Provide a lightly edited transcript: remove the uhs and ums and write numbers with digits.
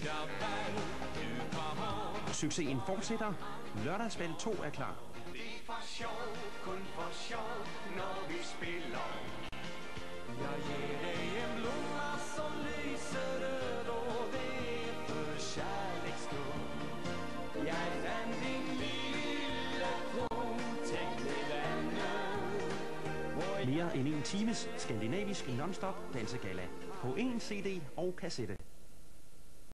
Succesen fortsætter. Lørdagsvalg 2 er klar. Det er for sjov, kun for sjov, når vi spiller. Jeg giver dig en blomma som lyser rød, og det er for kärleksstund. Jeg fandt din lille klon, tænk det venner. Mere end en times skandinavisk non-stop dansegalla på en CD og kassette.